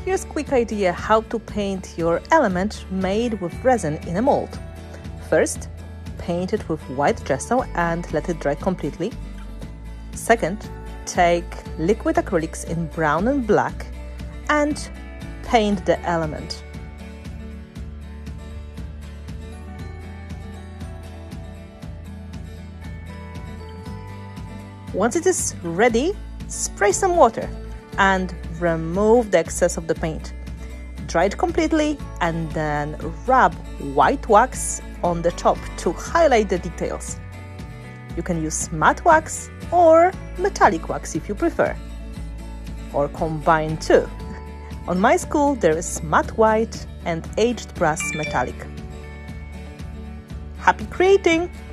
Here's a quick idea how to paint your element made with resin in a mold. First, paint it with white gesso and let it dry completely. Second, take liquid acrylics in brown and black and paint the element. Once it is ready, spray some water and remove the excess of the paint. Dry it completely and then rub white wax on the top to highlight the details. You can use matte wax or metallic wax if you prefer, or combine two. On my school there is matte white and aged brass metallic. Happy creating!